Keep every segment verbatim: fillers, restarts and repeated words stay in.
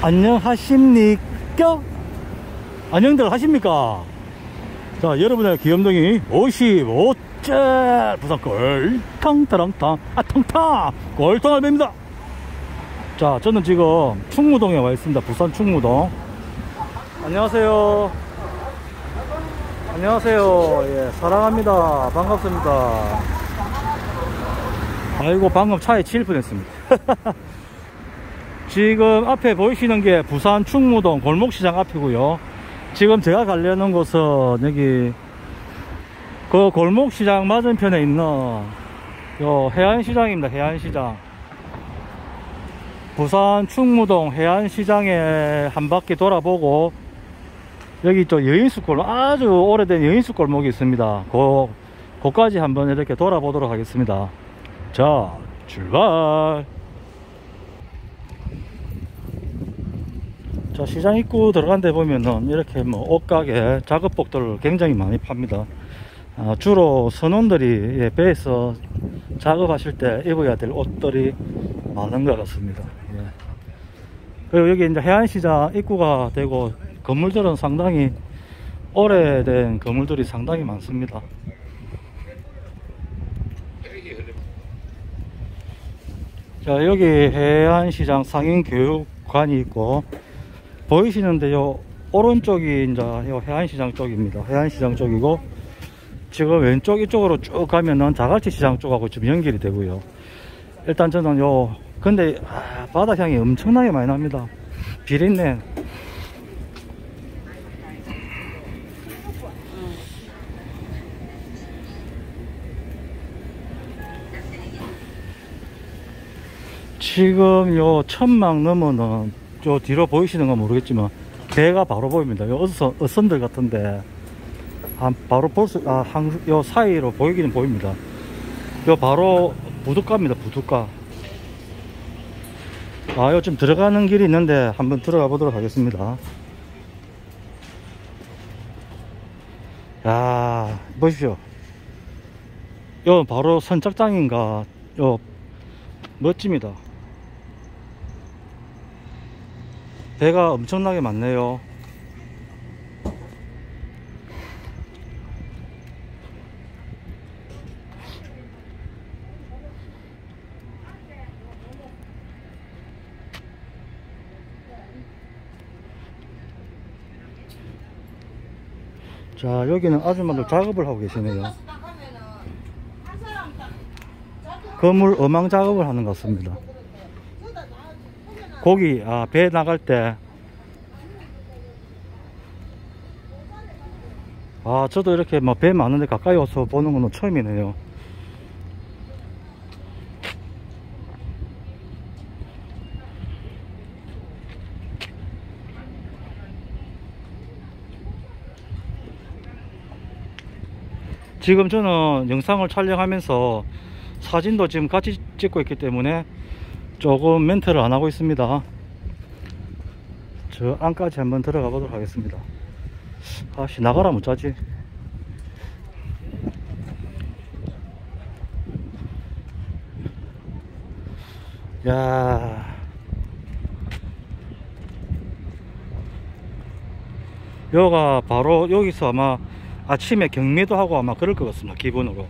안녕하십니까? 안녕들 하십니까? 자, 여러분의 귀염둥이 오십오 째 부산 꼴탕타랑탕 아 탕탕 꼴탕알배입니다. 자, 저는 지금 충무동에 와 있습니다. 부산 충무동. 안녕하세요. 안녕하세요. 예, 사랑합니다. 반갑습니다. 아이고, 방금 차에 치일 뻔했습니다. 지금 앞에 보이시는 게 부산 충무동 골목시장 앞이고요. 지금 제가 가려는 곳은 여기 그 골목시장 맞은편에 있는 요 해안시장입니다. 해안시장. 부산 충무동 해안시장에 한 바퀴 돌아보고 여기 또 여인숙 골목, 아주 오래된 여인숙 골목이 있습니다. 그, 거기까지 한번 이렇게 돌아보도록 하겠습니다. 자, 출발! 자, 시장 입구 들어간 데 보면은 이렇게 뭐 옷가게, 작업복들을 굉장히 많이 팝니다. 아, 주로 선원들이 예, 배에서 작업하실 때 입어야 될 옷들이 많은 것 같습니다. 예. 그리고 여기 이제 해안시장 입구가 되고 건물들은 상당히 오래된 건물들이 상당히 많습니다. 자, 여기 해안시장 상인교육관이 있고 보이시는데 요 오른쪽이 이제 요 해안시장 쪽입니다. 해안시장 쪽이고 지금 왼쪽 이쪽으로 쭉 가면은 자갈치시장 쪽하고 좀 연결이 되고요. 일단 저는 요 근데 아, 바다향이 엄청나게 많이 납니다. 비린내. 지금 요 천막 넘어는 저 뒤로 보이시는 건 모르겠지만 배가 바로 보입니다. 요 어선, 어선들 같은데 한 바로 볼 수, 아, 한, 요 사이로 보이기는 보입니다. 요 바로 부둣가입니다. 부둣가. 아, 요 좀 들어가는 길이 있는데 한번 들어가 보도록 하겠습니다. 야, 보십시오. 요 바로 선착장인가, 요 멋집니다. 배가 엄청나게 많네요. 자, 여기는 아줌마들 작업을 하고 계시네요. 건물 어망 작업을 하는 것 같습니다. 고기, 아, 배 나갈 때. 아, 저도 이렇게 뭐 배 많은데 가까이 와서 보는 건 처음이네요. 지금 저는 영상을 촬영하면서 사진도 지금 같이 찍고 있기 때문에 조금 멘트를 안 하고 있습니다. 저 안까지 한번 들어가 보도록 하겠습니다. 아씨, 나가라 못하지. 야, 여기가 바로 여기서 아마 아침에 경매도 하고 아마 그럴 것 같습니다. 기본으로.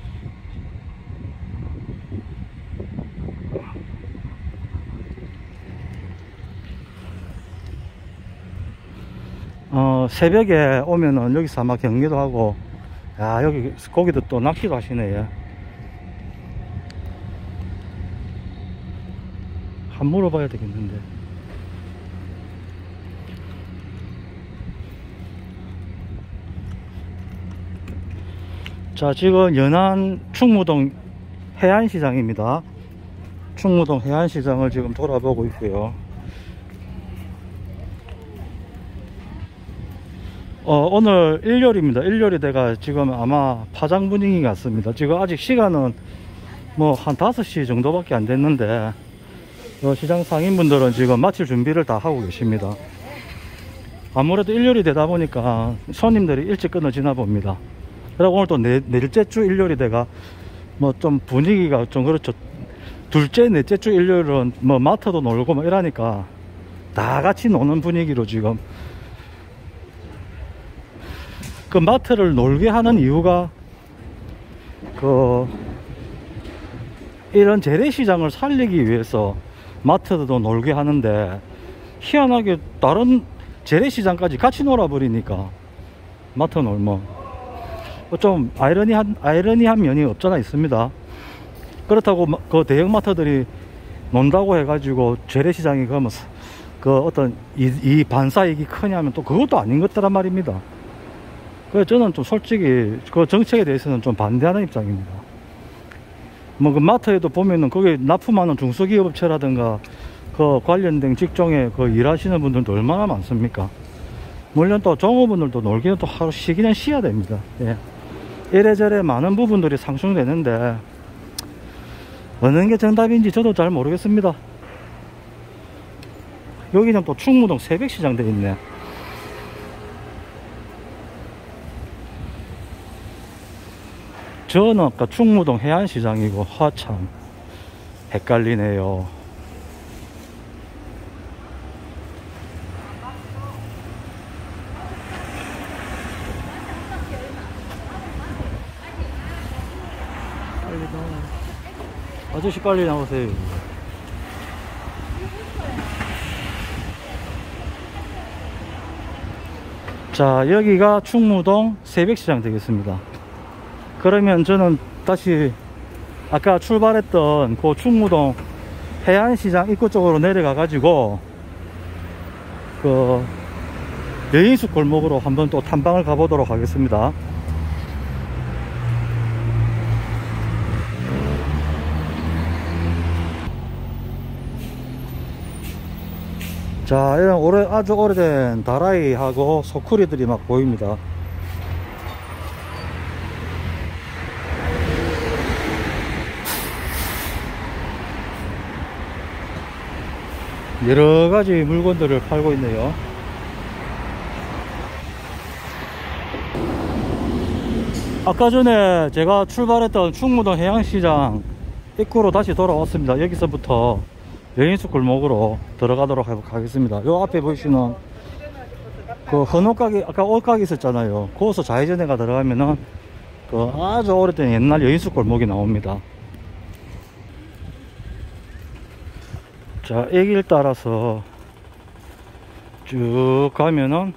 어, 새벽에 오면은 여기서 아마 경매도 하고, 야, 여기 고기도 또 낚시도 하시네. 예. 한 물어봐야 되겠는데. 자, 지금 연안 충무동 해안시장입니다. 충무동 해안시장을 지금 돌아보고 있고요. 어, 오늘 일요일입니다. 일요일이 돼가 지금 아마 파장 분위기 같습니다. 지금 아직 시간은 뭐 한 다섯 시 정도밖에 안 됐는데 어, 시장 상인분들은 지금 마칠 준비를 다 하고 계십니다. 아무래도 일요일이 되다 보니까 손님들이 일찍 끊어지나 봅니다. 그리고 오늘 또 네, 넷째 주 일요일이 돼가 뭐 좀 분위기가 좀 그렇죠. 둘째 넷째 주 일요일은 뭐 마트도 놀고 뭐 이러니까 다 같이 노는 분위기로 지금 그 마트를 놀게 하는 이유가 그 이런 재래시장을 살리기 위해서 마트도 놀게 하는데 희한하게 다른 재래시장까지 같이 놀아버리니까 마트 놀면 좀 아이러니한 아이러니한 면이 없잖아 있습니다. 그렇다고 그 대형마트들이 논다고 해가지고 재래시장이 그러면 그 어떤 이, 이 반사이익이 크냐면 또 그것도 아닌 것들란 말입니다. 그래서 저는 좀 솔직히 그 정책에 대해서는 좀 반대하는 입장입니다. 뭐 그 마트에도 보면은 거기 납품하는 중소기업체라든가 그 관련된 직종에 그 일하시는 분들도 얼마나 많습니까? 물론 또 종업원들도 놀기는 또 하루 쉬기는 쉬어야 됩니다. 예. 이래저래 많은 부분들이 상충되는데 어느 게 정답인지 저도 잘 모르겠습니다. 여기는 또 충무동 새벽시장 돼 있네. 저는 아까 충무동 해안시장이고 화참 헷갈리네요. 빨리 나와. 아저씨 빨리 나오세요. 자, 여기가 충무동 새벽시장 되겠습니다. 그러면 저는 다시 아까 출발했던 그 충무동 해안시장 입구 쪽으로 내려가 가지고 그 여인숙 골목으로 한번 또 탐방을 가보도록 하겠습니다. 자, 이런 오래, 아주 오래된 다라이하고 소쿠리들이 막 보입니다. 여러가지 물건들을 팔고 있네요. 아까 전에 제가 출발했던 충무동 해양시장 입구로 다시 돌아왔습니다. 여기서부터 여인숙 골목으로 들어가도록 하겠습니다. 요 앞에 보시는 그 헌옷가게, 아까 옷가게 있었잖아요. 거기서 좌회전해가 들어가면은 그 아주 오래된 옛날 여인숙 골목이 나옵니다. 자, 이 길 따라서 쭉 가면은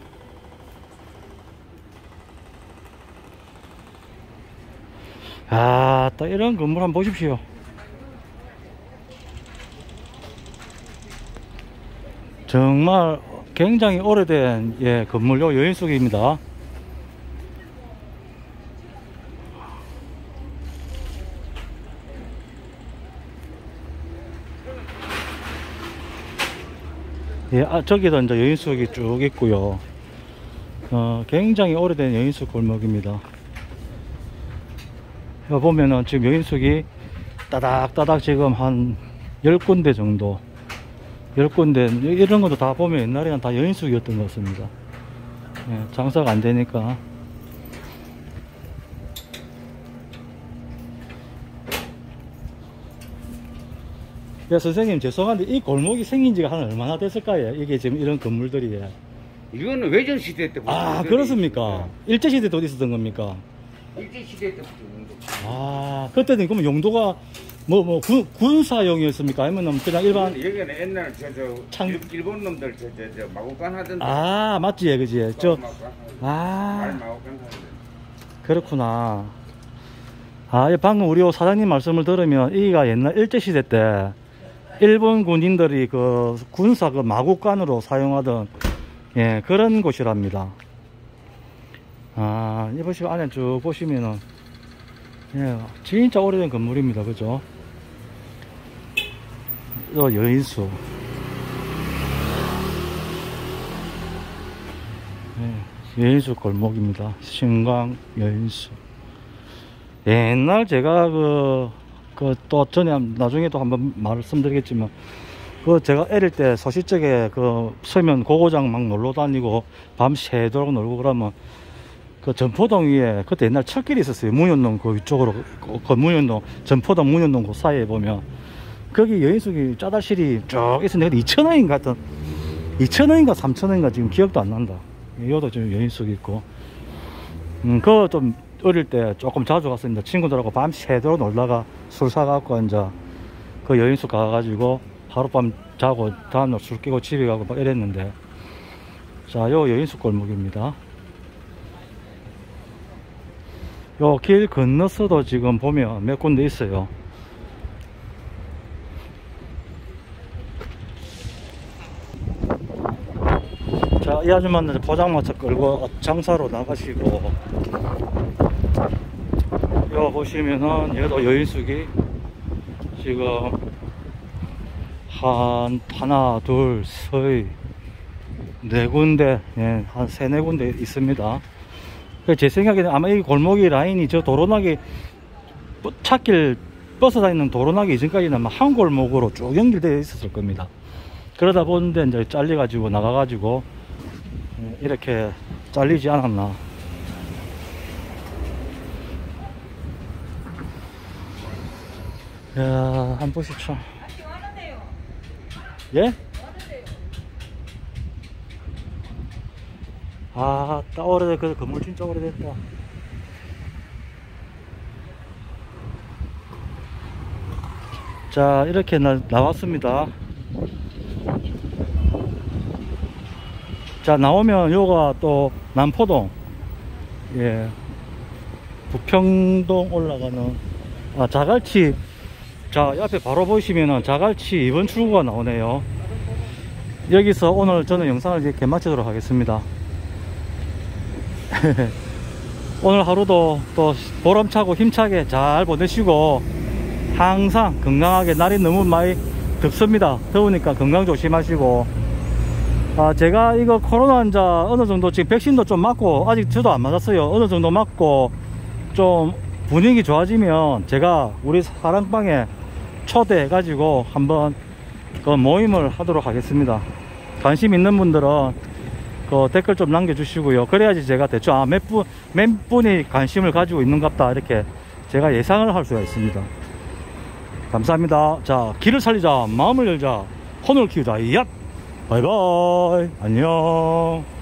아, 딱 이런 건물 한번 보십시오. 정말 굉장히 오래된 예, 건물요 여인숙입니다. 예, 아, 저기도 이제 여인숙이 쭉 있고요. 어, 굉장히 오래된 여인숙 골목입니다. 여기 보면은 지금 여인숙이 따닥따닥 지금 한 열 군데 정도, 열 군데, 이런 것도 다 보면 옛날에는 다 여인숙이었던 것 같습니다. 예, 장사가 안 되니까. 야, 선생님 죄송한데 이 골목이 생긴 지가 한 얼마나 됐을까요? 이게 지금 이런 건물들이. 이거는 외전시대 때부터. 아, 그렇습니까? 일제시대 때 어디 있었던 겁니까? 일제시대 때부터 용도. 아, 그때는 그러면 용도가 뭐, 뭐, 군, 군사용이었습니까? 아니면 그냥 일반. 여기는 옛날 저, 저, 창... 일본 놈들 저, 저, 저, 마구간 하던데. 아, 맞지, 그지? 저, 아. 아, 마구간 하던데. 그렇구나. 아, 방금 우리 사장님 말씀을 들으면, 이가 옛날 일제시대 때, 일본 군인들이 그 군사 그 마구간으로 사용하던, 예, 그런 곳이랍니다. 아, 이 보시면 안에 쭉 보시면은, 예, 진짜 오래된 건물입니다. 그죠? 어, 여인숙. 예, 여인숙 골목입니다. 신광 여인숙. 옛날 제가 그, 그 또 전에 나중에 또 한번 말씀드리겠지만, 그 제가 어릴 때 소시적에 그 서면 고고장 막 놀러 다니고 밤 새도록 놀고 그러면 그 전포동 위에 그때 옛날 철길이 있었어요. 문현동 그 위쪽으로 그, 그 문현동 전포동 문현동 그 사이에 보면 거기 여인숙이 짜다실이 쭉 있었는데 이천 원인 같은 이천 원인가 삼천 원인가 지금 기억도 안 난다. 이것도 지금 여인숙 있고. 음, 그거 좀 어릴 때 조금 자주 갔습니다. 친구들하고 밤 새도록 놀다가 술 사갖고 이제 그 여인숙 가가지고 하룻밤 자고 다음날 술 깨고 집에 가고 막 이랬는데. 자, 요 여인숙 골목입니다. 요 길 건너서도 지금 보면 몇 군데 있어요. 자, 이 아줌마는 포장마차 끌고 장사로 나가시고, 요 보시면은 얘도 여인숙이 지금 한 하나 둘 셋 네 군데, 예, 한 세네 군데 있습니다. 제 생각에는 아마 이 골목이 라인이 저 도로나기 찻길 버스 다니는 도로나기 이전까지는 아마 한 골목으로 쭉 연결되어 있었을 겁니다. 그러다 보는데 이제 잘려 가지고 나가 가지고 이렇게 잘리지 않았나. 야, 한 보시죠. 예? 아, 딱 오래돼. 그 건물 진짜 오래됐다. 자, 이렇게 나, 나왔습니다. 자, 나오면 요가 또 남포동, 예, 부평동 올라가는, 아, 자갈치. 자, 옆에 바로 보시면은 자갈치 이 번 출구가 나오네요. 여기서 오늘 저는 영상을 이제 개마치도록 하겠습니다. 오늘 하루도 또 보람차고 힘차게 잘 보내시고, 항상 건강하게, 날이 너무 많이 덥습니다. 더우니까 건강 조심하시고, 아, 제가 이거 코로나 환자 어느 정도 지금 백신도 좀 맞고, 아직 저도 안 맞았어요. 어느 정도 맞고 좀 분위기 좋아지면 제가 우리 사랑방에 초대해 가지고 한번 그 모임을 하도록 하겠습니다. 관심 있는 분들은 그 댓글 좀 남겨주시고요. 그래야지 제가 대충 아, 몇 분, 몇 분이 관심을 가지고 있는갑다, 이렇게 제가 예상을 할 수가 있습니다. 감사합니다. 자, 길을 살리자, 마음을 열자, 혼을 키우자. 야! 바이바이. 안녕.